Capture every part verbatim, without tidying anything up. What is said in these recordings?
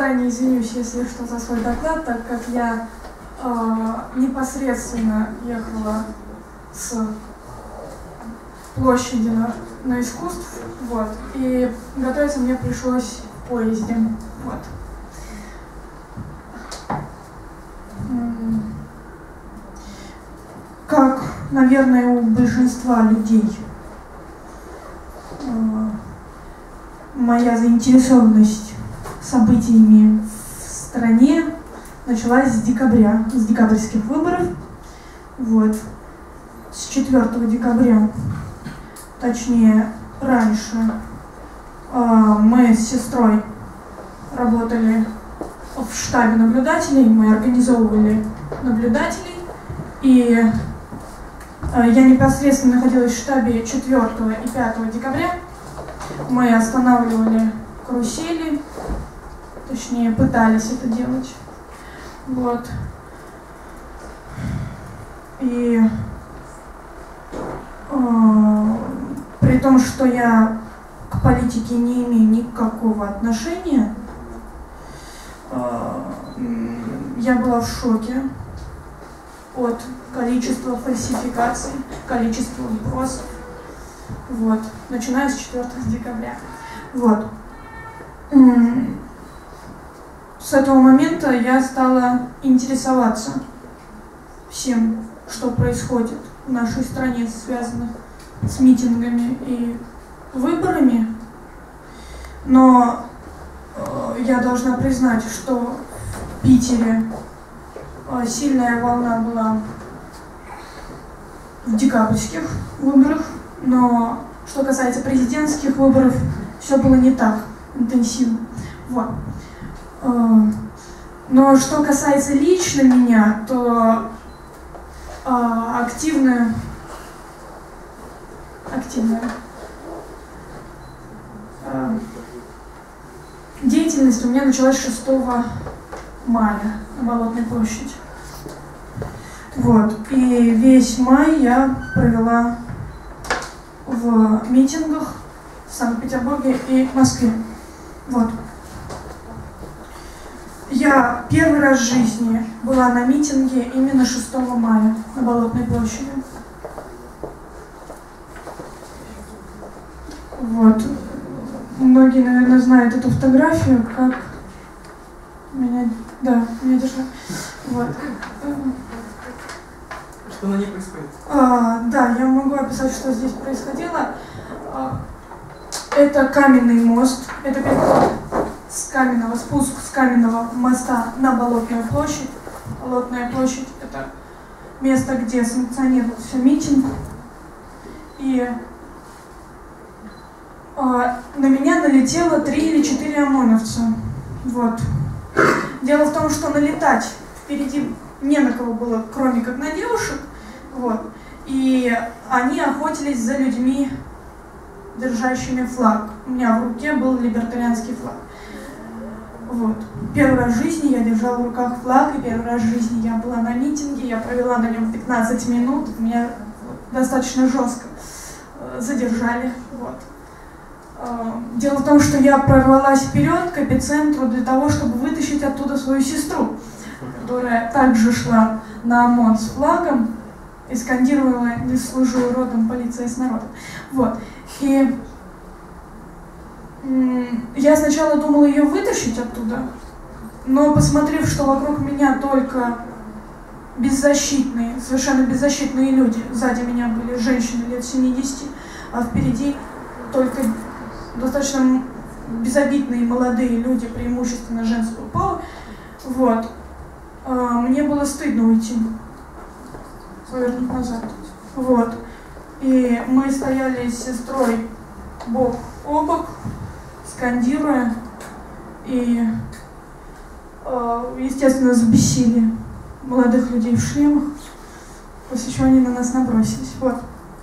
заранее извинюсь, если что, за свой доклад, так как я э, непосредственно ехала с площади на, на искусств, вот, и готовиться мне пришлось в поезде, вот. Как, наверное, у большинства людей, э, моя заинтересованность событиями в стране началась с декабря, с декабрьских выборов. Вот. С четвёртого декабря, точнее, раньше, э, мы с сестрой работали в штабе наблюдателей, мы организовывали наблюдателей, и э, я непосредственно находилась в штабе четвёртого и пятого декабря. Мы останавливали карусели, точнее, пытались это делать. Вот. И э, при том, что я к политике не имею никакого отношения, э, я была в шоке от количества фальсификаций, количества вбросов. Вот. Начиная с четвёртого декабря. Вот. С этого момента я стала интересоваться всем, что происходит в нашей стране, связанных с митингами и выборами. Но э, я должна признать, что в Питере э, сильная волна была в декабрьских выборах, но что касается президентских выборов, все было не так интенсивно. Вот. Но что касается лично меня, то э, активная, активная э, деятельность у меня началась шестого мая на Болотной площади. Вот. И весь май я провела в митингах в Санкт-Петербурге и Москве. Вот. Я первый раз в жизни была на митинге именно шестого мая на Болотной площади. Вот. Многие, наверное, знают эту фотографию, как меня, да, меня держали. Вот. Что на ней происходит? А, да, я могу описать, что здесь происходило. А, это каменный мост. Это переход с каменного, спуск с каменного моста на Болотную площадь. Болотная площадь — это место, где санкционируется митинг. И а, на меня налетело три или четыре ОМОНовца. Вот. Дело в том, что налетать впереди не на кого было, кроме как на девушек. Вот. И они охотились за людьми, держащими флаг. У меня в руке был либертарианский флаг. Вот. Первый раз в жизни я держала в руках флаг, и первый раз в жизни я была на митинге, я провела на нем пятнадцать минут, меня достаточно жестко задержали. Вот. Дело в том, что я прорвалась вперед к эпицентру для того, чтобы вытащить оттуда свою сестру, которая также шла на ОМОН с флагом и скандировала «Не служу родом, полиция с народом». Вот. И я сначала думала ее вытащить оттуда, но посмотрев, что вокруг меня только беззащитные, совершенно беззащитные люди, сзади меня были женщины лет семидесяти, а впереди только достаточно безобидные молодые люди, преимущественно женского пола, вот, мне было стыдно уйти, повернуть назад. Вот. И мы стояли с сестрой бок о бок, скандируя, и, естественно, взбесили молодых людей в шлемах, после чего они на нас набросились. Вот.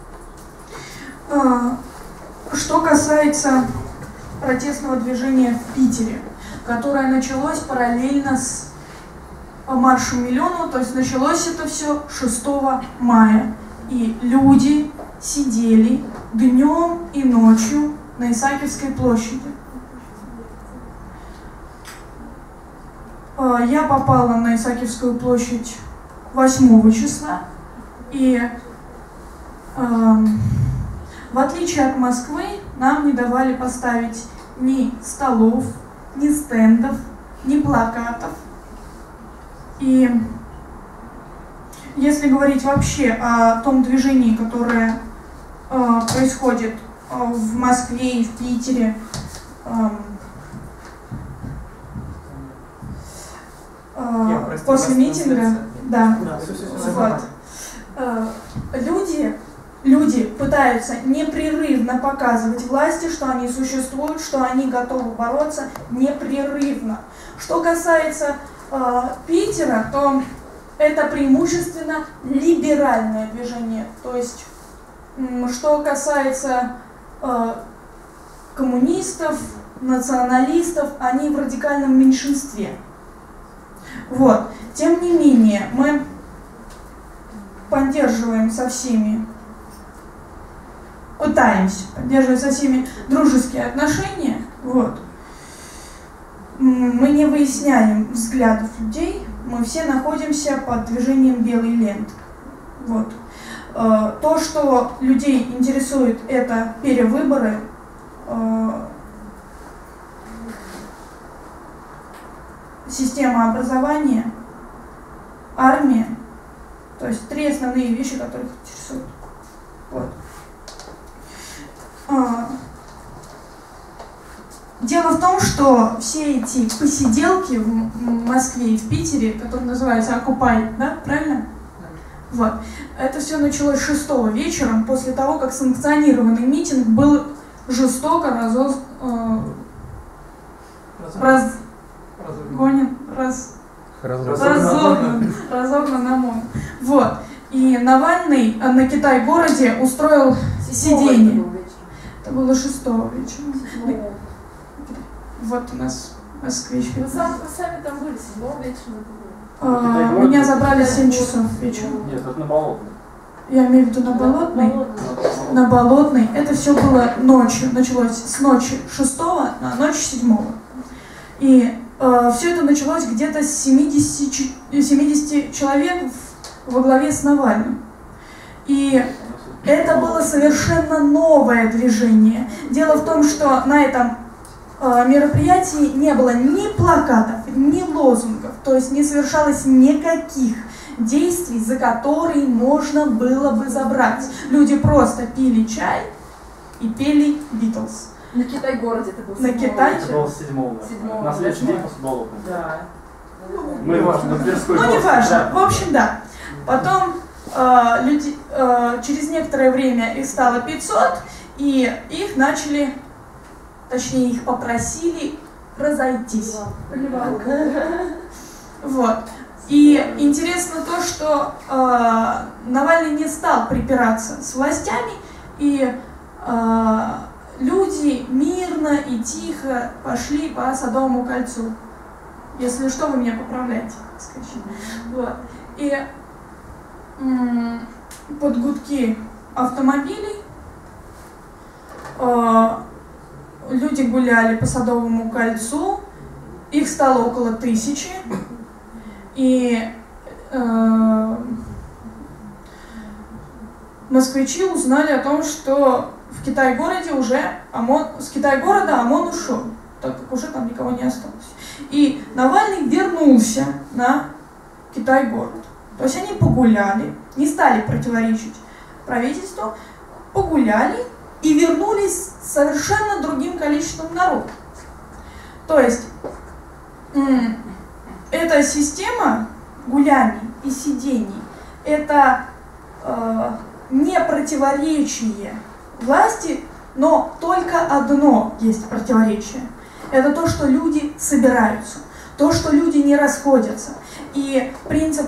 Что касается протестного движения в Питере, которое началось параллельно с маршем миллиона, то есть началось это все шестого мая. И люди сидели днем и ночью на Исаакиевской площади. Я попала на Исаакиевскую площадь восьмого числа, и э, в отличие от Москвы нам не давали поставить ни столов, ни стендов, ни плакатов. И если говорить вообще о том движении, которое э, происходит э, в Москве и в Питере, э, э, после митинга, да, вот, э, люди, люди пытаются непрерывно показывать власти, что они существуют, что они готовы бороться непрерывно. Что касается э, Питера, то это преимущественно либеральное движение. То есть, что касается э, коммунистов, националистов, они в радикальном меньшинстве. Вот. Тем не менее, мы поддерживаем со всеми, пытаемся поддерживать со всеми дружеские отношения. Вот. Мы не выясняем взглядов людей, мы все находимся под движением белой ленты. Вот. То, что людей интересует, это перевыборы, система образования, армия, то есть три основные вещи, которые их интересуют. Вот. Дело в том, что все эти посиделки в Москве и в Питере, которые называются Occupy, да, правильно? Вот. Это все началось шестого вечером, после того, как санкционированный митинг был жестоко разоз... э... раз... разгонен, раз... разогнан, разогнан ОМОН. Вот. И Навальный на Китай-городе устроил сидение. Это было шестого вечера. Вот у нас москвич. Вы сами, вы сами там были, седьмого вечера? А, меня забрали в семь часов вечера. Нет, это на Болотной. Я имею в виду на Болотной. Болотной. На Болотной. Это все было ночью. Началось с ночи шестого на ночь седьмого. И э, все это началось где-то с семидесяти, семидесяти человек в, во главе с Навальным. И это было совершенно новое движение. Дело в том, что на этом мероприятии не было ни плакатов, ни лозунгов, то есть не совершалось никаких действий, за которые можно было бы забрать. Люди просто пили чай и пели Битлз. На Китай-городе это был На Китай? Это было седьмого. Седьмого. На следующий день после Болотной. Да. Мы важно, на Тверской. Ну, не важно. В общем, да. Потом э, люди, э, через некоторое время их стало пятьсот, и их начали... Точнее, их попросили разойтись. Вот. И интересно то, что э, Навальный не стал припираться с властями, и э, люди мирно и тихо пошли по Садовому кольцу. Если что, вы меня поправляете. Вот. И м- под гудки автомобилей э, люди гуляли по Садовому кольцу, их стало около тысячи, и э, москвичи узнали о том, что в Китай-городе уже ОМОН, с Китай-города ОМОН ушел, так как уже там никого не осталось. И Навальный вернулся на Китай-город. То есть они погуляли, не стали противоречить правительству, погуляли, и вернулись с совершенно другим количеством народа. То есть, эта система гуляний и сидений, это э, не противоречие власти, но только одно есть противоречие. Это то, что люди собираются, то, что люди не расходятся. И принцип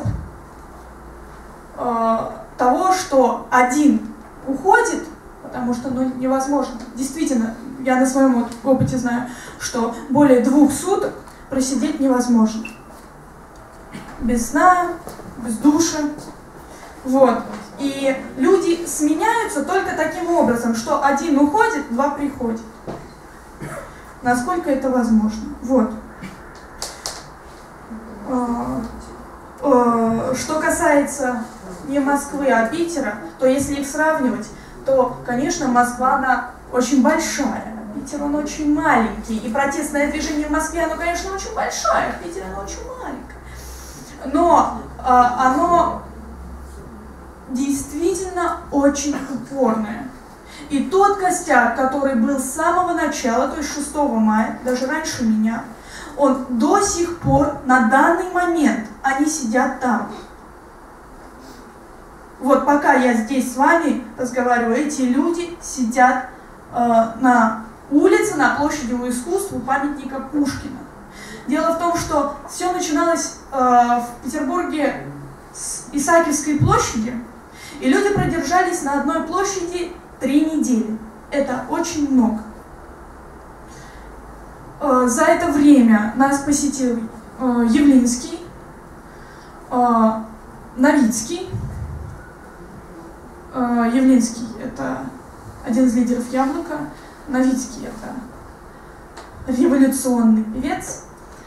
э, того, что один уходит, потому что ну, невозможно. Действительно, я на своем опыте знаю, что более двух суток просидеть невозможно. Без сна, без душа. Вот. И люди сменяются только таким образом, что один уходит, два приходят. Насколько это возможно. Вот. что касается не Москвы, а Питера, то если их сравнивать, то, конечно, Москва, она очень большая, а Питер, он очень маленький. И протестное движение в Москве, оно, конечно, очень большое, а в Питере оно очень маленькое. Но а, оно действительно очень упорное. И тот костяк, который был с самого начала, то есть шестого мая, даже раньше меня, он до сих пор, на данный момент, они сидят там. Вот пока я здесь с вами разговариваю, эти люди сидят э, на улице, на площади у искусства, у памятника Пушкина. Дело в том, что все начиналось э, в Петербурге с Исаакиевской площади, и люди продержались на одной площади три недели. Это очень много. Э, за это время нас посетил э, Явлинский, э, Новицкий. Э, Явлинский – это один из лидеров Яблока, Новицкий – это революционный певец.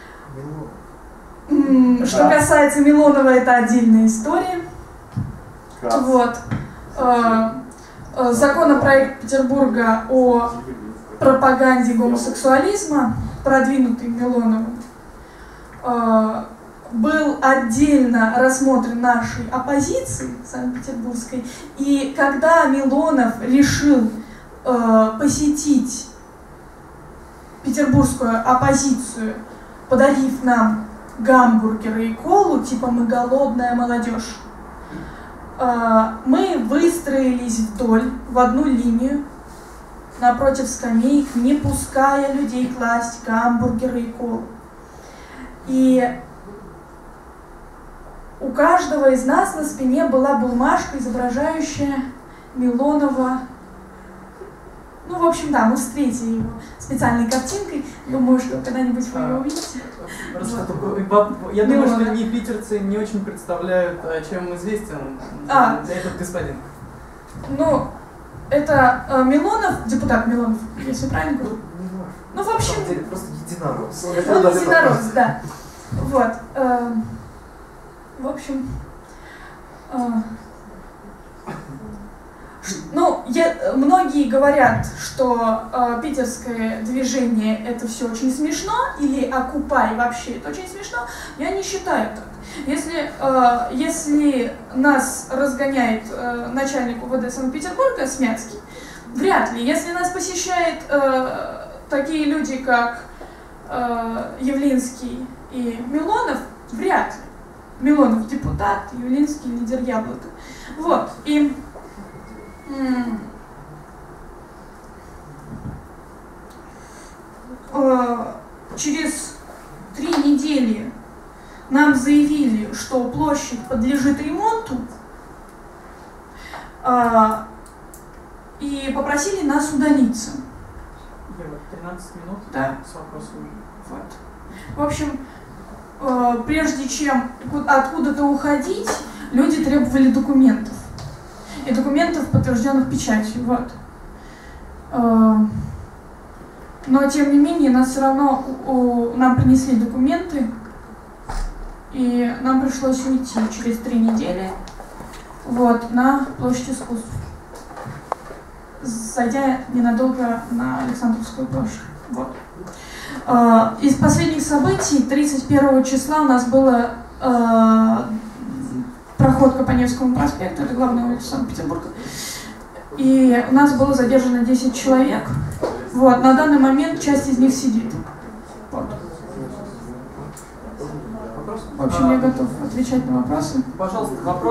Что касается Милонова, это отдельная история. Крас. Вот. Законопроект Петербурга о пропаганде гомосексуализма, продвинутый Милоновым, был отдельно рассмотрен нашей оппозицией санкт-петербургской. И когда Милонов решил посетить петербургскую оппозицию, подарив нам гамбургеры и колу, типа «мы голодная молодежь», мы выстроились вдоль, в одну линию, напротив скамеек, не пуская людей класть гамбургеры и колу. И у каждого из нас на спине была бумажка, изображающая Милонова. Ну, в общем, да, мы встретили его специальной картинкой. Думаю, что когда-нибудь вы ее увидите. Я думаю, что не питерцы не очень представляют, чем известен а, этот господин. Ну, это э, Милонов, депутат Милонов, если правильно говорю. Ну, в общем... Просто единорос. Он единорос, да. Вот. Э, в общем... Э, Ну, я, многие говорят, что э, питерское движение это все очень смешно, или Окупай вообще это очень смешно. Я не считаю так. Если, э, если нас разгоняет э, начальник УВД Санкт-Петербурга Смятский, вряд ли. Если нас посещают э, такие люди, как э, Явлинский и Милонов, вряд ли. Милонов депутат, Явлинский лидер Яблока. Вот. И через три недели нам заявили, что площадь подлежит ремонту, и попросили нас удалиться. тринадцать минут да. С вопросом. Вот. В общем, прежде чем откуда-то уходить, люди требовали документов. И документов, подтвержденных печатью. Вот. Но, тем не менее, нас все равно у, у, нам принесли документы, и нам пришлось уйти через три недели вот, на площадь искусств, зайдя ненадолго на Александровскую площадь. Вот. Из последних событий тридцать первого числа у нас было проходка по Невскому проспекту, это главная улица Санкт-Петербурга. И у нас было задержано десять человек. Вот, на данный момент часть из них сидит. Вот. В общем, я готов отвечать на вопросы. Пожалуйста, вопрос.